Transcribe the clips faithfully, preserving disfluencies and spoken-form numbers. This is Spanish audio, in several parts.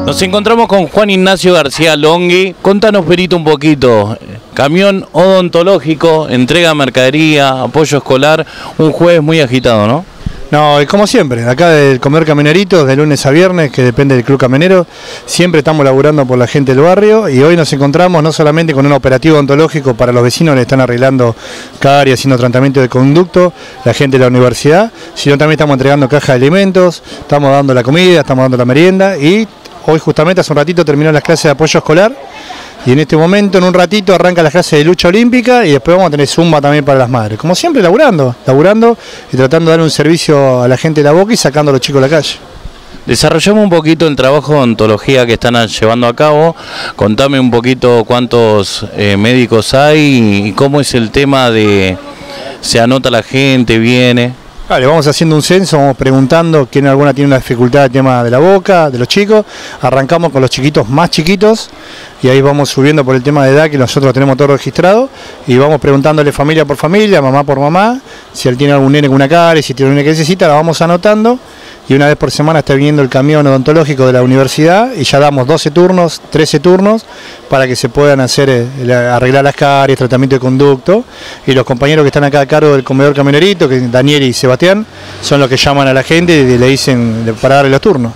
Nos encontramos con Juan Ignacio García Longhi. Contanos, Perito, un poquito. Camión odontológico, entrega mercadería, apoyo escolar, un jueves muy agitado, ¿no? No, y como siempre, acá del Comedor Camionerito, de lunes a viernes, que depende del Club Camionero, siempre estamos laburando por la gente del barrio y hoy nos encontramos no solamente con un operativo odontológico para los vecinos, le están arreglando caries, haciendo tratamiento de conducto, la gente de la universidad, sino también estamos entregando cajas de alimentos, estamos dando la comida, estamos dando la merienda y hoy justamente hace un ratito terminó las clases de apoyo escolar. Y en este momento, en un ratito, arranca la clase de lucha olímpica y después vamos a tener zumba también para las madres. Como siempre, laburando, laburando y tratando de dar un servicio a la gente de la Boca y sacando a los chicos a la calle. Desarrollamos un poquito el trabajo de odontología que están llevando a cabo. Contame un poquito cuántos eh, médicos hay y cómo es el tema de se anota la gente, viene. Vale, vamos haciendo un censo, vamos preguntando quién alguna tiene una dificultad del tema de la boca, de los chicos. Arrancamos con los chiquitos más chiquitos y ahí vamos subiendo por el tema de edad que nosotros tenemos todo registrado y vamos preguntándole familia por familia, mamá por mamá, si él tiene algún nene con una caries, si tiene un nene que necesita, la vamos anotando y una vez por semana está viniendo el camión odontológico de la universidad y ya damos doce turnos, trece turnos para que se puedan hacer eh, arreglar las caries, tratamiento de conducto y los compañeros que están acá a cargo del Comedor Camionerito, que Daniel y Sebastián, son los que llaman a la gente y le dicen para darle los turnos.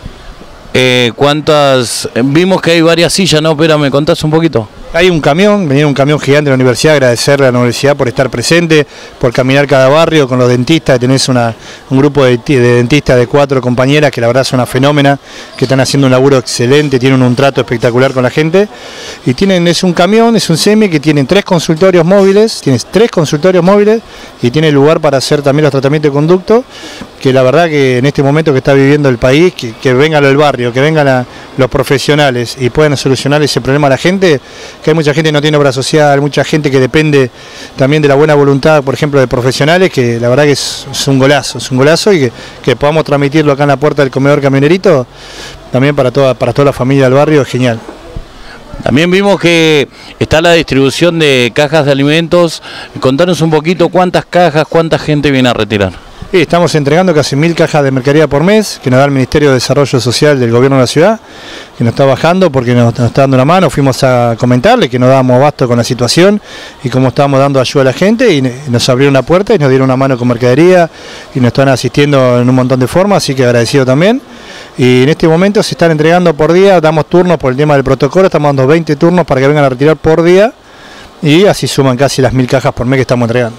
Eh, ¿Cuántas? Vimos que hay varias sillas, ¿no? Pero ¿me contás un poquito? Hay un camión, venía un camión gigante de la universidad, agradecerle a la universidad por estar presente, por caminar cada barrio con los dentistas, tenés una, un grupo de, de dentistas de cuatro compañeras que la verdad son una fenómena, que están haciendo un laburo excelente, tienen un trato espectacular con la gente, y tienen, es un camión, es un semi que tienen tres consultorios móviles, tienes tres consultorios móviles, y tiene lugar para hacer también los tratamientos de conducto, que la verdad que en este momento que está viviendo el país, que, que vengan los del barrio, que vengan a, los profesionales y puedan solucionar ese problema a la gente, que hay mucha gente que no tiene obra social, mucha gente que depende también de la buena voluntad, por ejemplo, de profesionales, que la verdad que es, es un golazo, es un golazo y que, que podamos transmitirlo acá en la puerta del Comedor Camionerito, también para toda, para toda la familia del barrio, es genial. También vimos que está la distribución de cajas de alimentos. Contanos un poquito cuántas cajas, cuánta gente viene a retirar. Sí, estamos entregando casi mil cajas de mercadería por mes, que nos da el Ministerio de Desarrollo Social del Gobierno de la Ciudad, que nos está bajando porque nos, nos está dando una mano. Fuimos a comentarle que nos dábamos abasto con la situación y cómo estábamos dando ayuda a la gente y nos abrieron una puerta y nos dieron una mano con mercadería y nos están asistiendo en un montón de formas, así que agradecido también. Y en este momento se están entregando por día, damos turnos por el tema del protocolo, estamos dando veinte turnos para que vengan a retirar por día y así suman casi las mil cajas por mes que estamos entregando.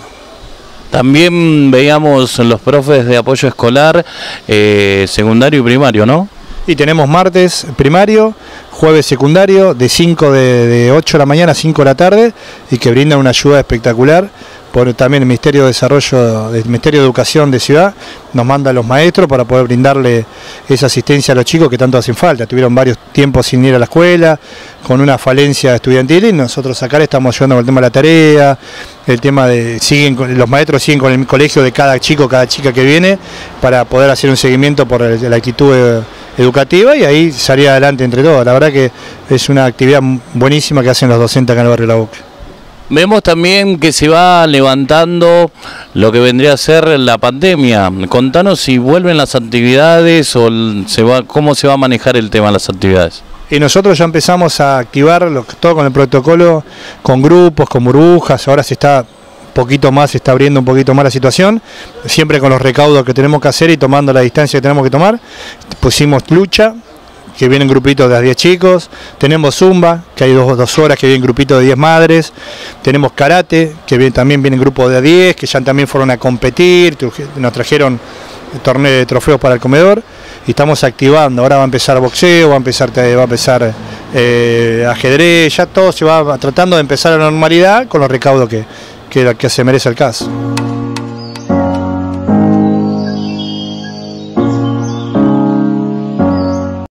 También veíamos los profes de apoyo escolar, eh, secundario y primario, ¿no? Y tenemos martes primario, jueves secundario, de cinco de, de ocho de la mañana a cinco de la tarde y que brindan una ayuda espectacular. Por también el Ministerio de Desarrollo, el Ministerio de Educación de Ciudad nos manda a los maestros para poder brindarle esa asistencia a los chicos que tanto hacen falta. Tuvieron varios tiempos sin ir a la escuela, con una falencia estudiantil y nosotros acá le estamos ayudando con el tema de la tarea, el tema de, siguen los maestros siguen con el colegio de cada chico, cada chica que viene, para poder hacer un seguimiento por el, la actitud educativa y ahí salir adelante entre todos. La verdad que es una actividad buenísima que hacen los docentes acá en el barrio La Boca. Vemos también que se va levantando lo que vendría a ser la pandemia. Contanos si vuelven las actividades o se va, cómo se va a manejar el tema de las actividades. Y nosotros ya empezamos a activar lo, todo con el protocolo, con grupos, con burbujas, ahora se está poquito más, se está abriendo un poquito más la situación, siempre con los recaudos que tenemos que hacer y tomando la distancia que tenemos que tomar. Pusimos lucha, que vienen grupitos de diez chicos, tenemos zumba, que hay dos, dos horas que vienen grupitos de diez madres, tenemos karate, que viene, también vienen grupos de diez, que ya también fueron a competir, nos trajeron torneos de trofeos para el comedor, y estamos activando, ahora va a empezar boxeo, va a empezar, va a empezar eh, ajedrez, ya todo se va tratando de empezar a la normalidad con los recaudos que, que, que se merece el caso.